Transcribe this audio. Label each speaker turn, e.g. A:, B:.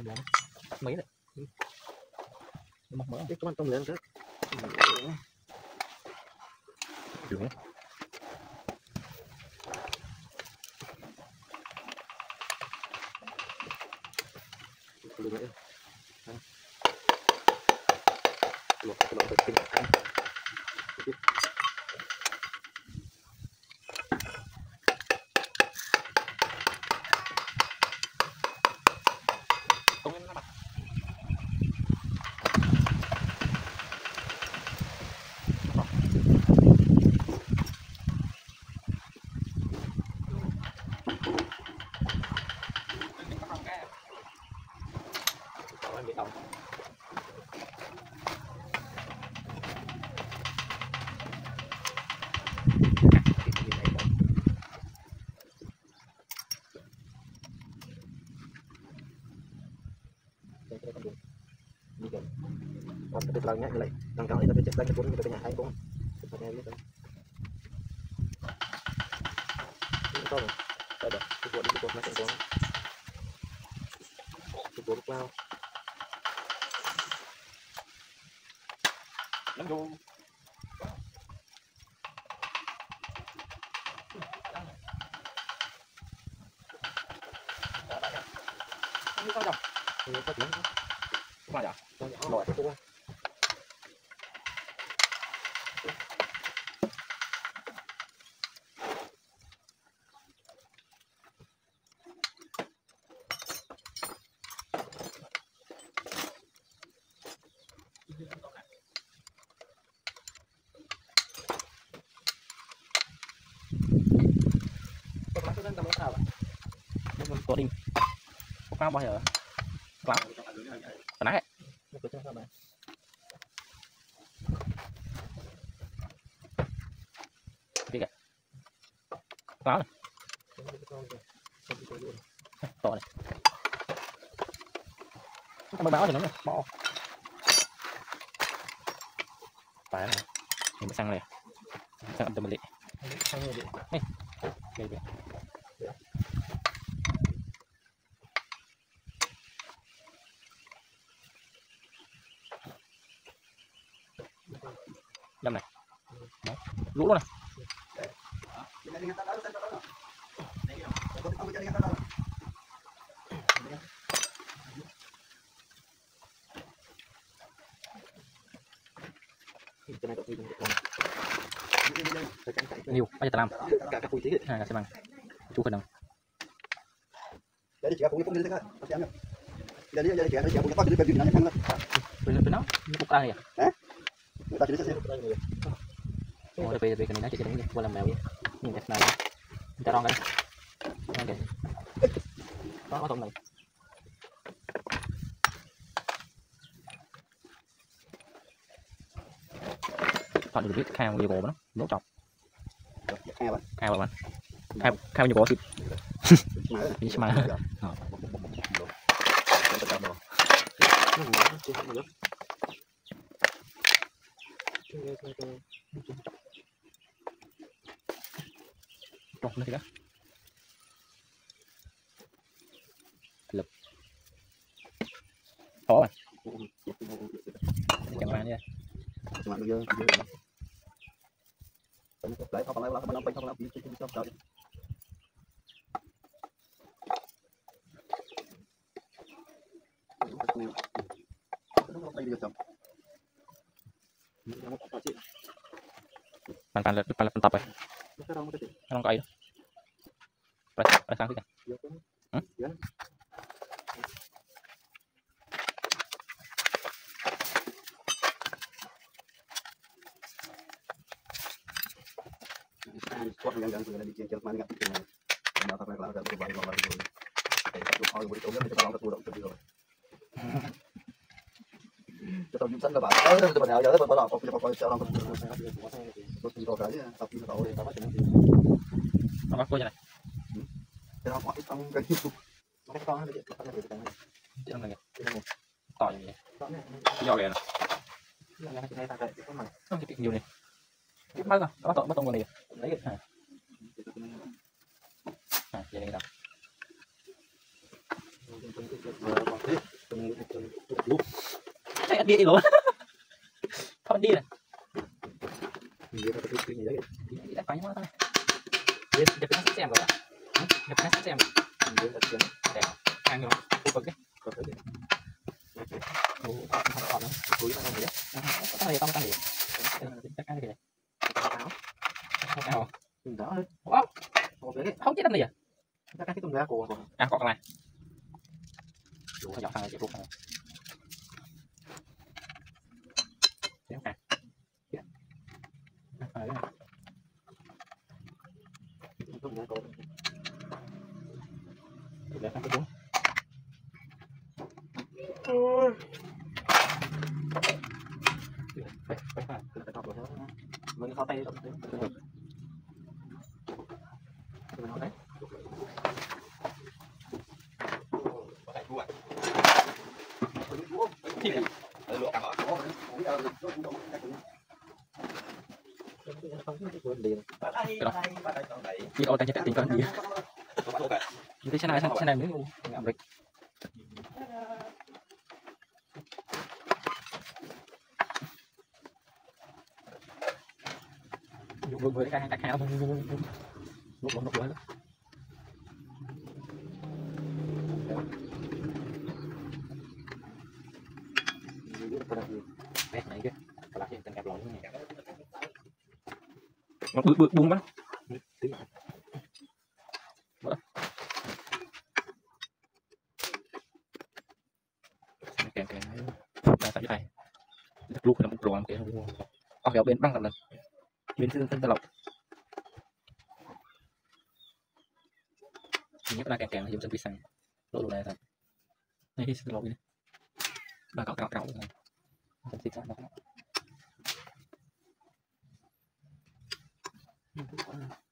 A: mấy này mọc mỡ
B: cái con tôm lớn cái
A: được đấy.
B: Langnya nilai langkah itu cek lagi pun kita punya hai pun sebenarnya gitu ini kau ada support macam kau support cloud let's go ini kau dah ini kau dah mana dah lewat itu lah
A: có đinh có cao bao giờ lắm cái này cái kìa lắm này to này cái báo thì nó bỏ phải này mình sang này sang tầm lệ này đây đây đâm này đó. Lũ luôn này nhiều bây giờ ta làm
B: cả các quý
A: là sẽ bằng chú phần đồng
B: đấy chỉ có cũng đi thôi xem nhá đây chỉ có cũng có cái nó nhăn
A: bên nó cục ai à
B: ta chỉ xem
A: oh đây cái này nó chỉ cái này qua làm mèo vậy nhìn đẹp này người ta đong cái ok đó có tổng này chọn được biết khao nhiều gỗ nó nốt chọc khao bạn khao nhiều gỗ thịt đi xem mà trọc nó thì đó lực khó à chẳng qua nha
B: mà bây giờ lại không lại không làm gì cho trời
A: pan tập rồi nó coi đó phải sang cái
B: kuat yang sudah dicicil mana nggak bikin nah tapi kalau ada perubahan nomor itu kayak satu hal boleh coba kita langsung turun ke dulu kita bisa nggak bahas ada sebenarnya aja ada beberapa apa orang terus untuk aja tapi tahu ya apa sih
A: nó có này
B: kita mau itu kayak gitu mereka kan ada
A: trong này tỏi này giò này không chỉ nhiều này bắt rồi bắt tông vào này lấy cái vậy này đâu đi luôn thôi đi này
B: Dia dapat kuping ya.
A: đi đã phải nhá thôi đi chụp nó xem rồi chụp nó xem
B: Dia dapat yang
A: ăn rồi khu vực đấy
B: kota dia.
A: không còn nữa
B: Kulit apa dia?
A: có cái gì không có cái gì chắc cái gì này không ăn
B: Enggak.
A: wow
B: Mau beli?
A: không chết anh này à
B: Kita kasih tunda aku.
A: à còn này đủ phải dọn sang chịu luôn này kéo à
B: Tunda aku.
A: để sang cái cuốn phải
B: Kita tahu bahwa mình khó tay được. Mình khó tay.
A: đi ô tay cho tình con gì như thế xe này mới ngậm được vừa cái hai khao lúc nữa này kia là cái tên kẹp lỏng này bự bung quá kèm là tại này lúc là một luồng cái ở kéo bên băng lần bên thân lọc nhất là kèm dùng chân bị xanh lỗ này thật này cái lỗ này là cạo này chân xịt ra